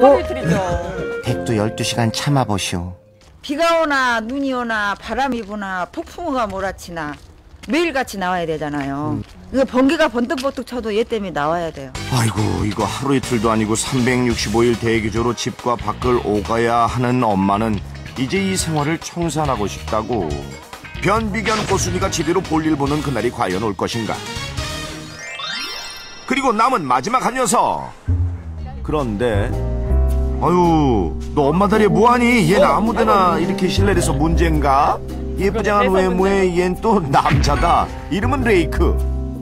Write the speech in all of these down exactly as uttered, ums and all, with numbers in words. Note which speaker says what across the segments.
Speaker 1: 하루 이틀이죠.
Speaker 2: 백도 열두 시간 참아보시오.
Speaker 3: 비가 오나 눈이 오나 바람이 부나 폭풍우가 몰아치나 매일같이 나와야 되잖아요. 음. 이거 번개가 번뜩번뜩 쳐도 얘 때문에 나와야 돼요.
Speaker 2: 아이고, 이거 하루 이틀도 아니고 삼백육십오 일 대기조로 집과 밖을 오가야 하는 엄마는 이제 이 생활을 청산하고 싶다고. 변비견 꼬순이가 제대로 볼일 보는 그날이 과연 올 것인가. 그리고 남은 마지막 한 녀석. 그런데 아유, 너 엄마 다리에 뭐하니? 얘는 아무데나 이렇게 실내에서 문제인가? 예쁘장한 외모에 얜 또 남자다. 이름은 레이크.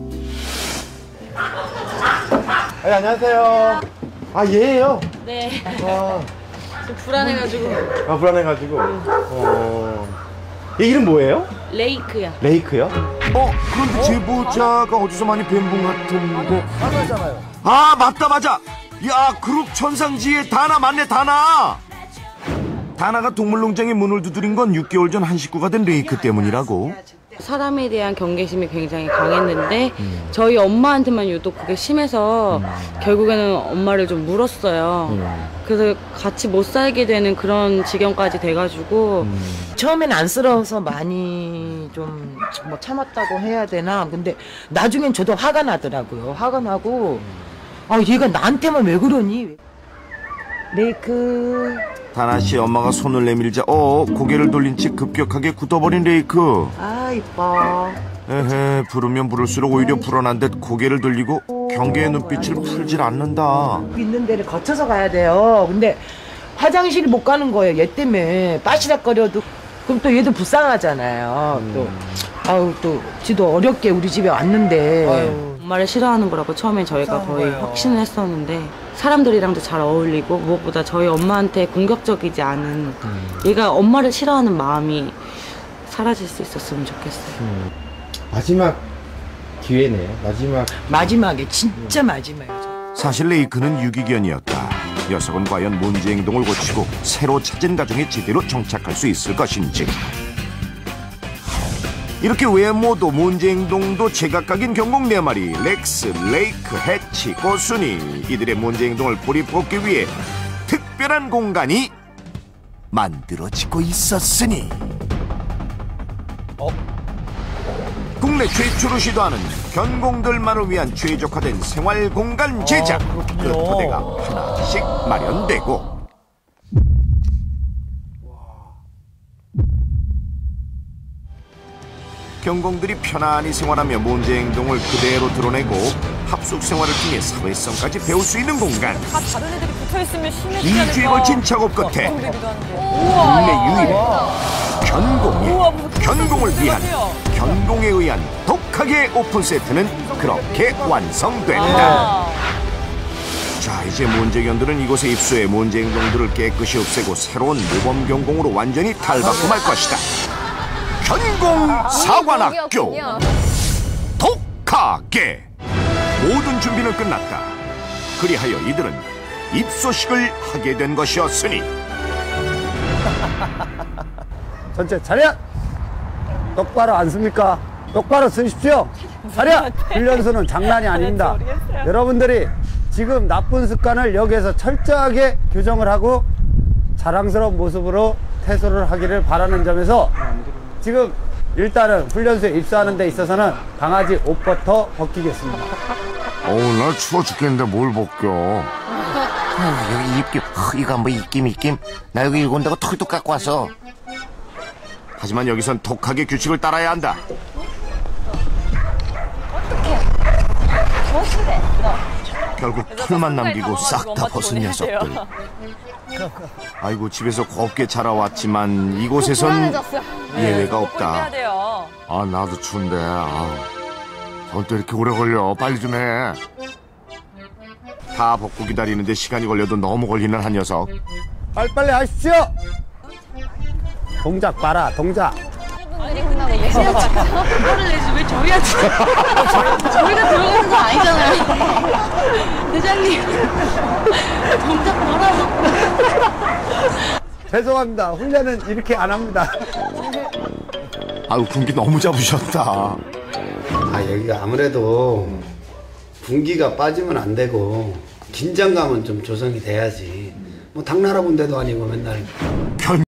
Speaker 4: 네, 안녕하세요. 아, 얘예요?
Speaker 1: 네.
Speaker 4: 아,
Speaker 1: 좀 불안해가지고.
Speaker 4: 아 불안해가지고. 어... 얘 이름 뭐예요?
Speaker 1: 레이크야.
Speaker 4: 레이크요?
Speaker 2: 어? 그런데 제보자가 어디서 많이 뵌 분 같은데.
Speaker 4: 맞았잖아요.
Speaker 2: 아, 맞다, 맞아. 야, 그룹 천상지의 다나 맞네, 다나. 다나가 동물농장에 문을 두드린 건 육 개월 전 한 식구가 된 레이크 때문이라고.
Speaker 1: 사람에 대한 경계심이 굉장히 강했는데 음. 저희 엄마한테만 유독 그게 심해서 음. 결국에는 엄마를 좀 물었어요. 음. 그래서 같이 못 살게 되는 그런 지경까지 돼가지고
Speaker 5: 음. 처음엔 안쓰러워서 많이 좀 뭐 참았다고 해야 되나. 근데 나중엔 저도 화가 나더라고요. 화가 나고 아, 얘가 나한테만 왜 그러니. 레이크.
Speaker 2: 다나씨 엄마가 손을 내밀자 어 고개를 돌린 채 급격하게 굳어버린 레이크.
Speaker 5: 아, 이뻐.
Speaker 2: 에헤, 부르면 부를수록 오히려 불안한 듯 고개를 돌리고 경계의 눈빛을 풀질 않는다.
Speaker 5: 있는 데를 거쳐서 가야 돼요. 근데 화장실 못 가는 거예요. 얘 때문에 빠시락거려도. 그럼 또 얘도 불쌍하잖아요. 음. 또 아우, 또 지도 어렵게 우리 집에 왔는데.
Speaker 1: 아유. 엄마를 싫어하는 거라고 처음에 저희가 거의 거예요. 확신을 했었는데 사람들이랑도 잘 어울리고 무엇보다 저희 엄마한테 공격적이지 않은 음. 얘가 엄마를 싫어하는 마음이 사라질 수 있었으면 좋겠어요. 음.
Speaker 4: 마지막 기회네요. 마지막.
Speaker 5: 마지막에 진짜 마지막이죠.
Speaker 2: 사실 레이크는 유기견이었다. 녀석은 과연 문제 행동을 고치고 새로 찾은 가정에 제대로 정착할 수 있을 것인지. 이렇게 외모도 문제 행동도 제각각인 경공 네 마리 렉스, 레이크, 해치, 꼬순이. 이들의 문제 행동을 뿌리 뽑기 위해 특별한 공간이 만들어지고 있었으니
Speaker 4: 어?
Speaker 2: 국내 최초로 시도하는 견공들만을 위한 최적화된 생활 공간 제작. 아, 그 토대가 하나씩 마련되고 경공들이 편안히 생활하며 문제 행동을 그대로 드러내고 합숙 생활을 통해 사회성까지 배울 수 있는 공간.
Speaker 6: 다 다른 애들이 붙어있으면 심해지지
Speaker 2: 이
Speaker 6: 않을까.
Speaker 2: 주에 걸친 작업 끝에
Speaker 6: 우와.
Speaker 2: 국내 유일의 견공에
Speaker 6: 우와,
Speaker 2: 견공을 위한 견공에 의한 독하게 오픈 세트는 그렇게 완성된다.
Speaker 6: 아.
Speaker 2: 자, 이제 문제견들은 이곳에 입소해 문제 행동들을 깨끗이 없애고 새로운 모범 견공으로 완전히 탈바꿈할 것이다. 견공 사관학교 독하게. 모든 준비는 끝났다. 그리하여 이들은 입소식을 하게 된 것이었으니
Speaker 7: 전체 차렷! 똑바로 앉습니까? 똑바로 서십시오. 차렷! 훈련소는 장난이 아닙니다. 여러분들이 지금 나쁜 습관을 여기에서 철저하게 교정을 하고 자랑스러운 모습으로 퇴소를 하기를 바라는 점에서 지금 일단은 훈련소에 입소하는 데 있어서는 강아지 옷부터 벗기겠습니다.
Speaker 2: 어우, 나 추워 죽겠는데 뭘 벗겨. 아, 여기 입김, 이거 한번 입김 입김. 나 여기 일곱 온다고 털도 깎고 왔어. 하지만 여기선 독하게 규칙을 따라야 한다. 결국 털만 남기고 싹 다 벗은 녀석들. 아이고, 집에서 곱게 자라왔지만 이곳에선 예외가 없다. 아, 나도 추운데. 아, 또 이렇게 오래 걸려. 빨리 좀 해. 다 벗고 기다리는데 시간이 걸려도 너무 걸리는 한 녀석.
Speaker 7: 빨리빨리 하십시오. 동작 봐라, 동작.
Speaker 6: 아니 끝나고 예시하고 화를 내지 왜 저희한테 저희가 들어가는 거 아니잖아요. 대장님 동작 뭐라고.
Speaker 7: 죄송합니다. 훈련은 이렇게 안 합니다.
Speaker 2: 아유, 군기 너무 잡으셨다.
Speaker 8: 아, 여기가 아무래도 분기가 빠지면 안 되고 긴장감은 좀 조성이 돼야지 뭐 당나라 군대도 아니고 맨날